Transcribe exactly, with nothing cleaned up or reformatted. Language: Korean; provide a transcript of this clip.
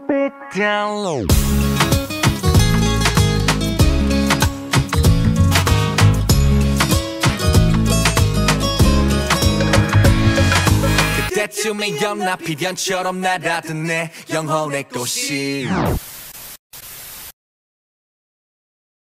it down low. 그때쯤에 연합 비변처럼 날아든 내 영혼의 꽃이